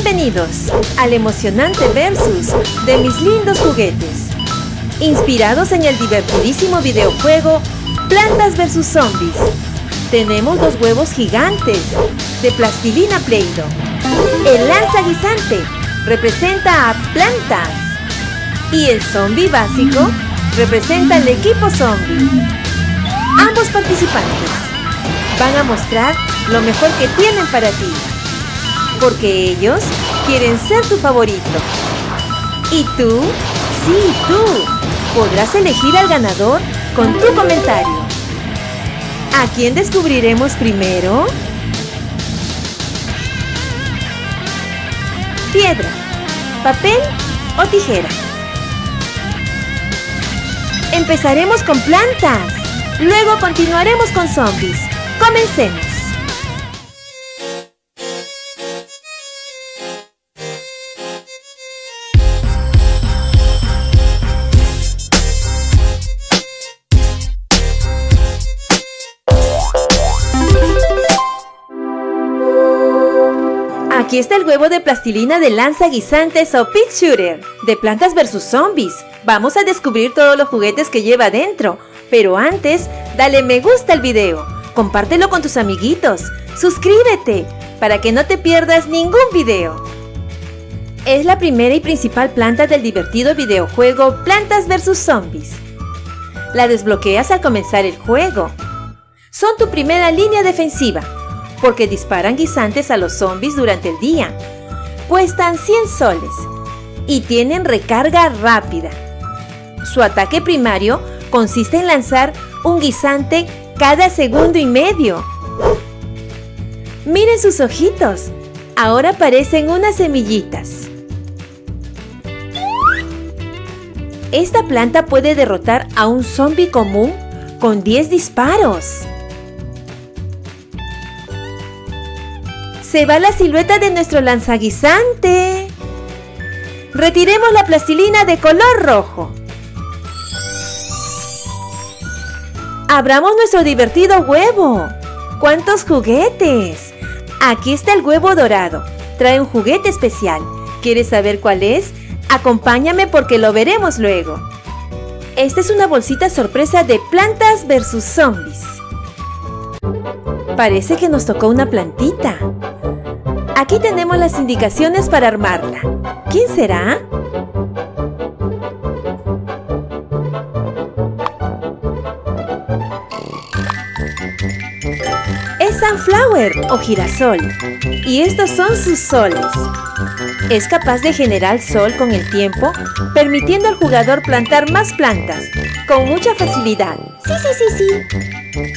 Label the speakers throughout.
Speaker 1: Bienvenidos al emocionante versus de mis lindos juguetes, inspirados en el divertidísimo videojuego Plantas vs Zombies. Tenemos dos huevos gigantes de plastilina Play-Doh. El lanzaguisante representa a plantas y el zombie básico representa al equipo zombie. Ambos participantes van a mostrar lo mejor que tienen para ti, porque ellos quieren ser tu favorito. Y tú, sí, tú, podrás elegir al ganador con tu comentario. ¿A quién descubriremos primero? Piedra, papel o tijera. Empezaremos con plantas, luego continuaremos con zombies. ¡Comencemos! Aquí está el huevo de plastilina de lanzaguisantes o Pig Shooter de Plantas vs Zombies. Vamos a descubrir todos los juguetes que lleva dentro, pero antes, dale me gusta al video, compártelo con tus amiguitos, suscríbete para que no te pierdas ningún video. Es la primera y principal planta del divertido videojuego Plantas vs Zombies. La desbloqueas al comenzar el juego. Son tu primera línea defensiva, porque disparan guisantes a los zombies durante el día. Cuestan 100 soles y tienen recarga rápida. Su ataque primario consiste en lanzar un guisante cada segundo y medio. Miren sus ojitos, ahora parecen unas semillitas. Esta planta puede derrotar a un zombie común con 10 disparos. Se va la silueta de nuestro lanzaguisante. Retiremos la plastilina de color rojo. Abramos nuestro divertido huevo. ¡Cuántos juguetes! Aquí está el huevo dorado. Trae un juguete especial. ¿Quieres saber cuál es? Acompáñame porque lo veremos luego. Esta es una bolsita sorpresa de Plantas vs Zombies. Parece que nos tocó una plantita. Aquí tenemos las indicaciones para armarla. ¿Quién será? Es Sunflower o girasol. Y estos son sus soles. Es capaz de generar sol con el tiempo, permitiendo al jugador plantar más plantas con mucha facilidad. Sí.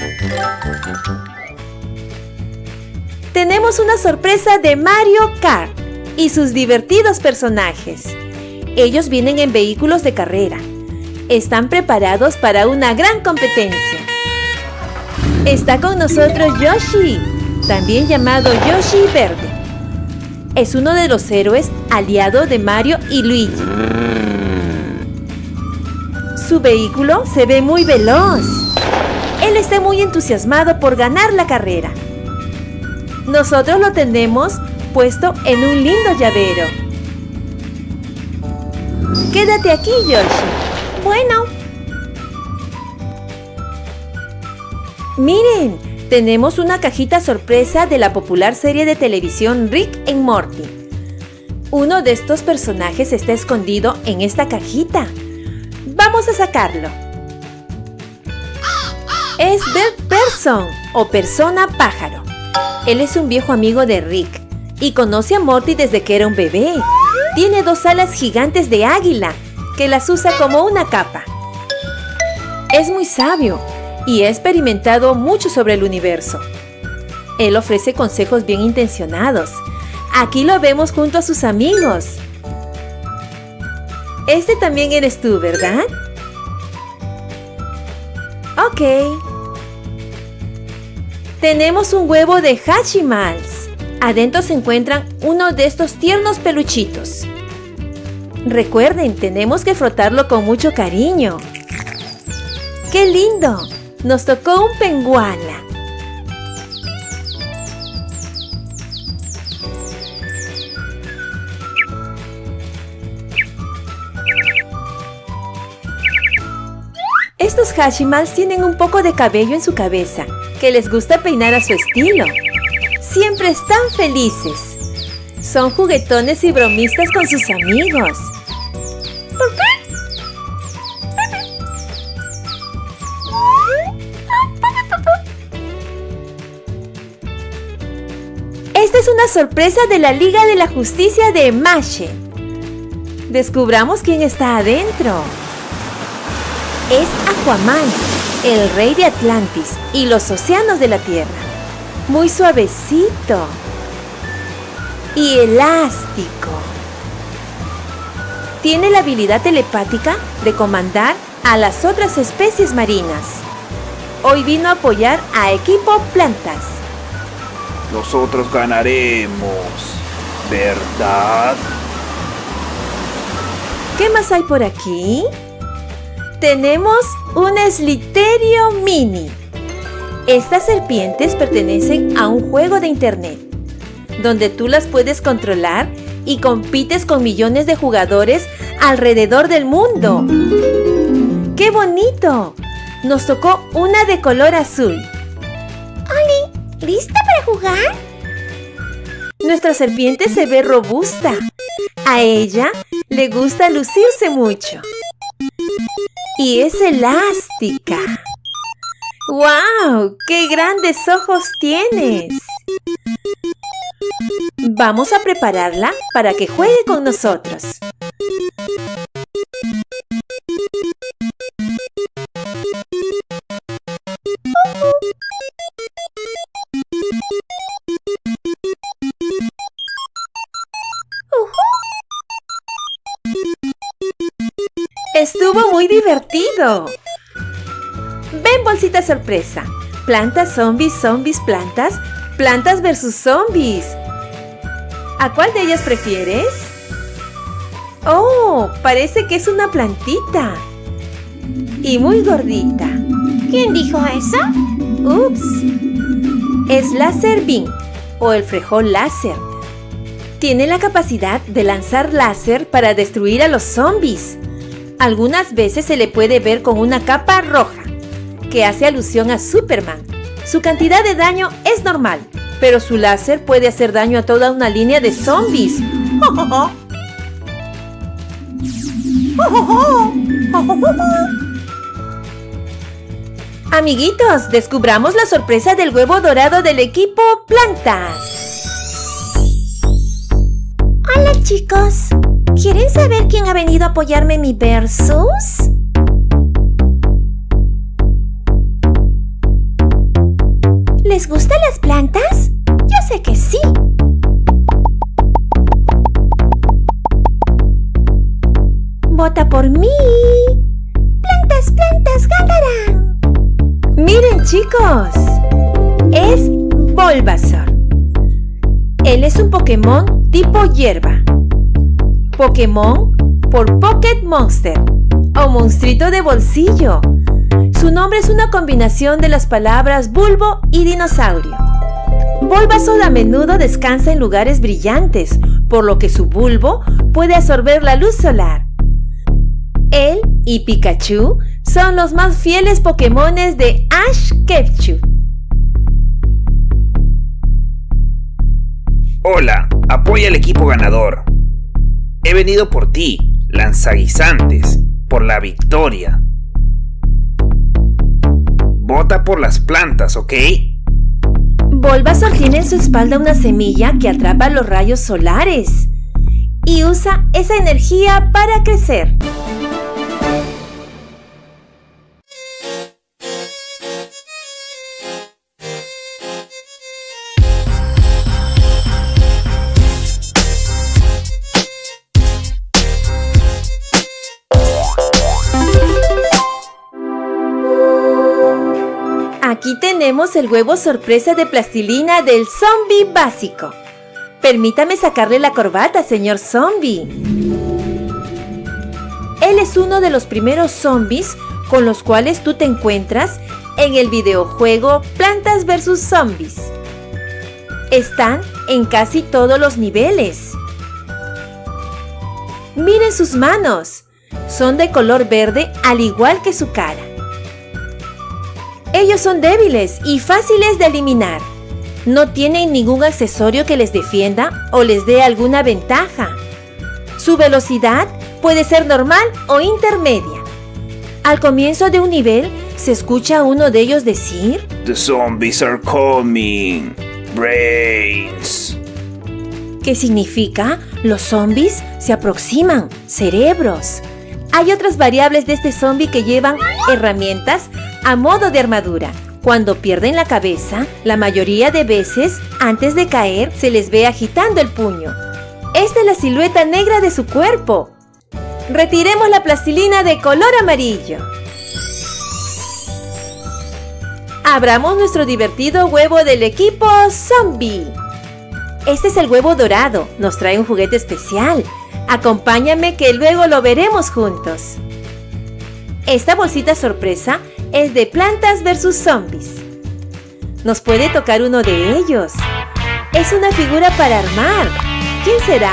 Speaker 1: Tenemos una sorpresa de Mario Kart y sus divertidos personajes. Ellos vienen en vehículos de carrera. Están preparados para una gran competencia. Está con nosotros Yoshi, también llamado Yoshi Verde. Es uno de los héroes aliado de Mario y Luigi. Su vehículo se ve muy veloz. Él está muy entusiasmado por ganar la carrera. Nosotros lo tenemos puesto en un lindo llavero. Quédate aquí, Yoshi. Bueno. Miren, tenemos una cajita sorpresa de la popular serie de televisión Rick and Morty. Uno de estos personajes está escondido en esta cajita. Vamos a sacarlo. Es Bird Person o persona pájaro. Él es un viejo amigo de Rick y conoce a Morty desde que era un bebé. Tiene 2 alas gigantes de águila que las usa como una capa. Es muy sabio y ha experimentado mucho sobre el universo. Él ofrece consejos bien intencionados. Aquí lo vemos junto a sus amigos. Este también eres tú, ¿verdad? Ok. Tenemos un huevo de Hatchimals. Adentro se encuentran uno de estos tiernos peluchitos. Recuerden, tenemos que frotarlo con mucho cariño. ¡Qué lindo! Nos tocó un penguana. Hashimals tienen un poco de cabello en su cabeza, que les gusta peinar a su estilo. Siempre están felices. Son juguetones y bromistas con sus amigos. ¿Por qué? Esta es una sorpresa de la Liga de la Justicia de Mashle. Descubramos quién está adentro. Es Aquaman, el rey de Atlantis y los océanos de la Tierra. Muy suavecito y elástico. Tiene la habilidad telepática de comandar a las otras especies marinas. Hoy vino a apoyar a Equipo Plantas.
Speaker 2: Nosotros ganaremos, ¿verdad?
Speaker 1: ¿Qué más hay por aquí? Tenemos un Sliterio Mini. Estas serpientes pertenecen a un juego de internet, donde tú las puedes controlar y compites con millones de jugadores alrededor del mundo. ¡Qué bonito! Nos tocó una de color azul.
Speaker 3: ¡Oli! ¿Lista para jugar?
Speaker 1: Nuestra serpiente se ve robusta. A ella le gusta lucirse mucho. Y es elástica. ¡Wow! ¡Qué grandes ojos tienes! Vamos a prepararla para que juegue con nosotros. ¡Estuvo muy divertido! ¡Ven, bolsita sorpresa! Plantas, zombies, zombies, plantas. Plantas versus zombies. ¿A cuál de ellas prefieres? ¡Oh! Parece que es una plantita. Y muy gordita.
Speaker 3: ¿Quién dijo eso?
Speaker 1: ¡Ups! Es Laser Beam o el frejol láser. Tiene la capacidad de lanzar láser para destruir a los zombies. Algunas veces se le puede ver con una capa roja, que hace alusión a Superman. Su cantidad de daño es normal, pero su láser puede hacer daño a toda una línea de zombies. Amiguitos, descubramos la sorpresa del huevo dorado del equipo Plantas.
Speaker 3: Hola chicos, ¿quieren saber quién ha venido a apoyarme en mi versus? ¿Les gustan las plantas? Yo sé que sí. ¡Vota por mí! ¡Plantas, plantas ganarán!
Speaker 1: ¡Miren, chicos! Es Bulbasaur. Él es un Pokémon tipo hierba. Pokémon por Pocket Monster o monstruito de bolsillo. Su nombre es una combinación de las palabras bulbo y dinosaurio. Bulbasaur a menudo descansa en lugares brillantes, por lo que su bulbo puede absorber la luz solar. Él y Pikachu son los más fieles Pokémones de Ash Ketchum.
Speaker 2: Hola, apoya al equipo ganador. He venido por ti, lanzaguisantes, por la victoria. Vota por las plantas, ¿ok?
Speaker 1: Bulbasaur tiene en su espalda una semilla que atrapa los rayos solares y usa esa energía para crecer. Aquí tenemos el huevo sorpresa de plastilina del zombie básico. Permítame sacarle la corbata, señor zombie. Él es uno de los primeros zombies con los cuales tú te encuentras en el videojuego Plantas vs Zombies. Están en casi todos los niveles. Miren sus manos. Son de color verde al igual que su cara. Ellos son débiles y fáciles de eliminar. No tienen ningún accesorio que les defienda o les dé alguna ventaja. Su velocidad puede ser normal o intermedia. Al comienzo de un nivel, se escucha a uno de ellos decir:
Speaker 2: The zombies are coming. Brains.
Speaker 1: ¿Qué significa? Los zombies se aproximan. Cerebros. Hay otras variables de este zombie que llevan herramientas a modo de armadura. Cuando pierden la cabeza, la mayoría de veces, antes de caer, se les ve agitando el puño. Esta es la silueta negra de su cuerpo. Retiremos la plastilina de color amarillo. Abramos nuestro divertido huevo del equipo zombie. Este es el huevo dorado. Nos trae un juguete especial. Acompáñame que luego lo veremos juntos. Esta bolsita sorpresa es de Plantas vs Zombies. Nos puede tocar uno de ellos. Es una figura para armar. ¿Quién será?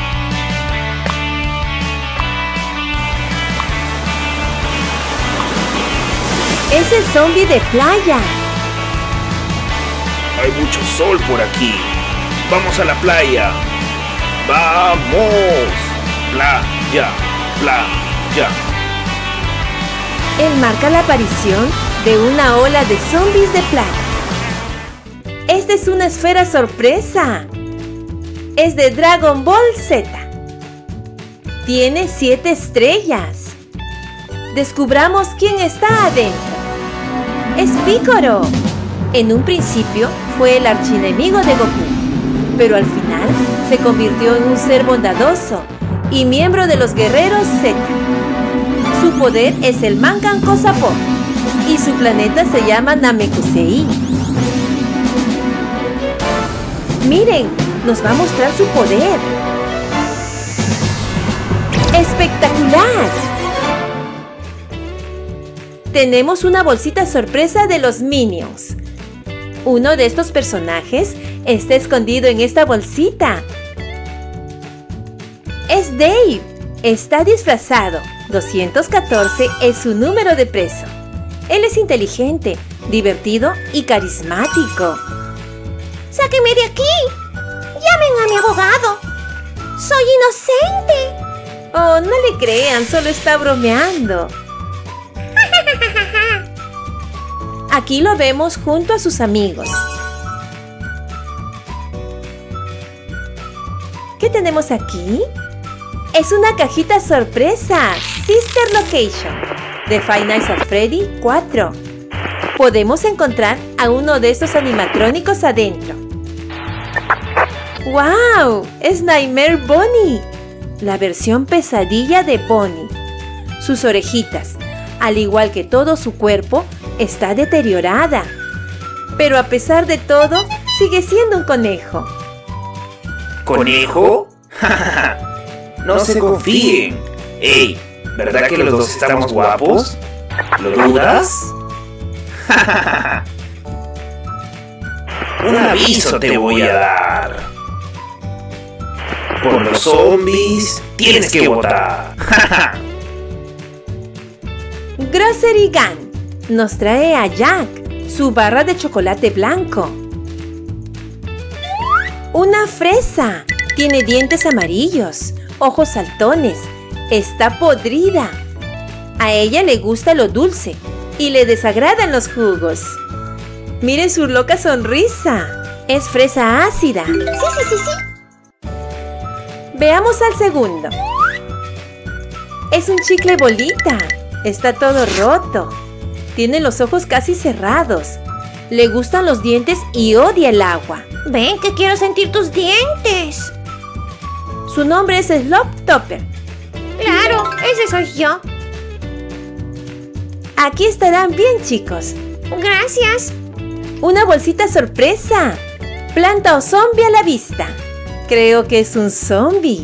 Speaker 1: Es el zombie de playa.
Speaker 2: Hay mucho sol por aquí. Vamos a la playa. ¡Vamos! Playa, playa.
Speaker 1: Él marca la aparición de una ola de zombies de playa. Esta es una esfera sorpresa. Es de Dragon Ball Z. Tiene 7 estrellas. Descubramos quién está adentro. Es Piccolo. En un principio fue el archienemigo de Goku, pero al final se convirtió en un ser bondadoso y miembro de los guerreros Z. Su poder es el Mankan Sappo y su planeta se llama Namekusei. Miren, nos va a mostrar su poder. ¡Espectacular! Tenemos una bolsita sorpresa de los Minions. Uno de estos personajes está escondido en esta bolsita. Es Dave. Está disfrazado. 214 es su número de preso. Él es inteligente, divertido y carismático.
Speaker 3: ¡Sáquenme de aquí! ¡Llamen a mi abogado! ¡Soy inocente!
Speaker 1: Oh, no le crean, solo está bromeando. Aquí lo vemos junto a sus amigos. ¿Qué tenemos aquí? Es una cajita sorpresa, Sister Location, de Five Nights at Freddy 4. Podemos encontrar a uno de estos animatrónicos adentro. ¡Wow! Es Nightmare Bonnie, la versión pesadilla de Bonnie. Sus orejitas, al igual que todo su cuerpo, está deteriorada. Pero a pesar de todo, sigue siendo un conejo.
Speaker 2: ¿Conejo? No se confíen. ¡Ey! ¿Verdad que los dos estamos guapos? ¿Lo dudas? Un aviso te voy a dar. Por los zombies tienes que votar.
Speaker 1: Grocery Gang nos trae a Jack, su barra de chocolate blanco. Una fresa. Tiene dientes amarillos, ojos saltones. Está podrida. A ella le gusta lo dulce y le desagradan los jugos. Miren su loca sonrisa. Es fresa ácida.
Speaker 3: Sí.
Speaker 1: Veamos al segundo. Es un chicle bolita. Está todo roto. Tiene los ojos casi cerrados. Le gustan los dientes y odia el agua.
Speaker 3: Ven que quiero sentir tus dientes.
Speaker 1: Su nombre es Slop-Topper.
Speaker 3: Claro, ese soy yo.
Speaker 1: Aquí estarán bien, chicos.
Speaker 3: Gracias.
Speaker 1: Una bolsita sorpresa. Planta o zombie a la vista. Creo que es un zombie.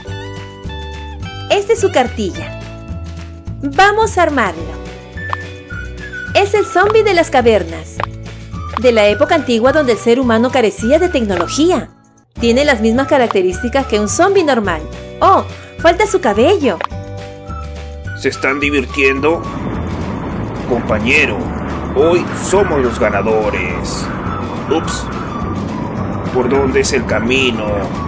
Speaker 1: Esta es su cartilla. Vamos a armarlo. Es el zombie de las cavernas, de la época antigua donde el ser humano carecía de tecnología. Tiene las mismas características que un zombie normal. ¡Oh! ¡Falta su cabello!
Speaker 2: ¿Se están divirtiendo? Compañero, Hoy somos los ganadores. Ups. ¿Por dónde es el camino?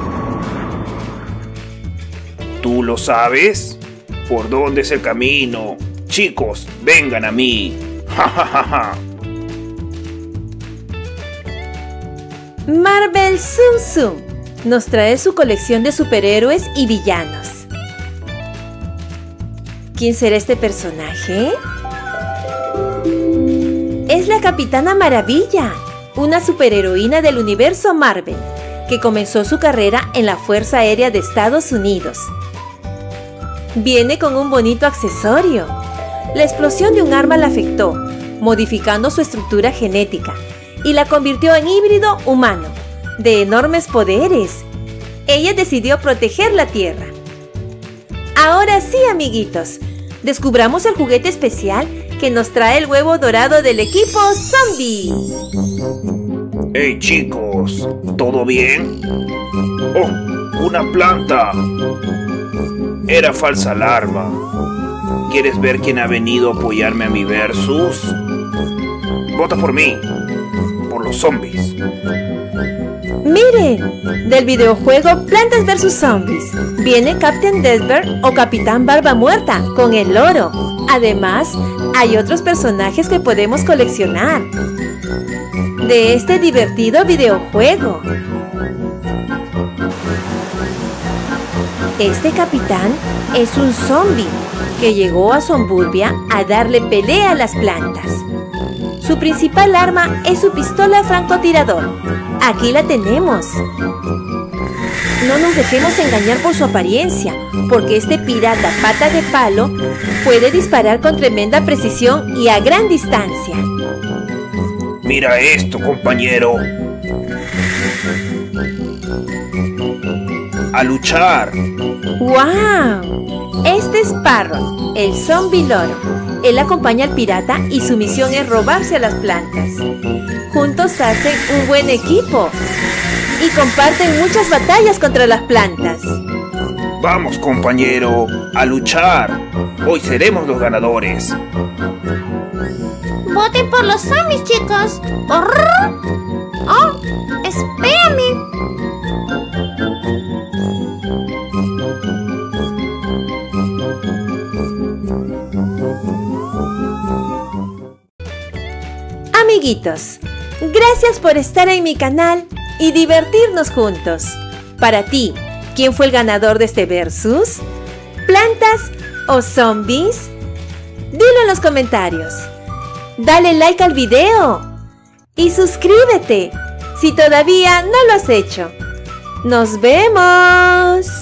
Speaker 2: ¿Tú lo sabes? ¿Por dónde es el camino? Chicos, vengan a mí. ¡Ja, ja, ja, ja!
Speaker 1: Marvel Zoom Zoom nos trae su colección de superhéroes y villanos. ¿Quién será este personaje? Es la Capitana Maravilla, una superheroína del universo Marvel, que comenzó su carrera en la Fuerza Aérea de Estados Unidos. Viene con un bonito accesorio. La explosión de un arma la afectó, modificando su estructura genética, y la convirtió en híbrido humano, de enormes poderes. Ella decidió proteger la Tierra. Ahora sí, amiguitos, descubramos el juguete especial que nos trae el huevo dorado del equipo Zombie.
Speaker 2: ¡Hey chicos! ¿Todo bien? ¡Oh! ¡Una planta! Era falsa alarma. ¿Quieres ver quién ha venido a apoyarme a mi versus? ¡Vota por mí! ¡Por los zombies!
Speaker 1: ¡Miren! Del videojuego Plantas vs Zombies viene Captain Deathbear o Capitán Barba Muerta con el loro. Además, hay otros personajes que podemos coleccionar de este divertido videojuego. Este capitán es un zombie que llegó a Zomburbia a darle pelea a las plantas. Su principal arma es su pistola francotirador. Aquí la tenemos. No nos dejemos engañar por su apariencia, porque este pirata pata de palo puede disparar con tremenda precisión y a gran distancia.
Speaker 2: ¡Mira esto, compañero! ¡A luchar!
Speaker 1: ¡Wow! Este es Parrot, el zombie loro. Él acompaña al pirata y su misión es robarse a las plantas. Juntos hacen un buen equipo y comparten muchas batallas contra las plantas.
Speaker 2: ¡Vamos, compañero! ¡A luchar! Hoy seremos los ganadores.
Speaker 3: ¡Voten por los zombies, chicos! ¡Oh! ¡Espérame!
Speaker 1: Amiguitos, gracias por estar en mi canal y divertirnos juntos. Para ti, ¿quién fue el ganador de este versus? ¿Plantas o zombies? Dilo en los comentarios. Dale like al video y suscríbete si todavía no lo has hecho. ¡Nos vemos!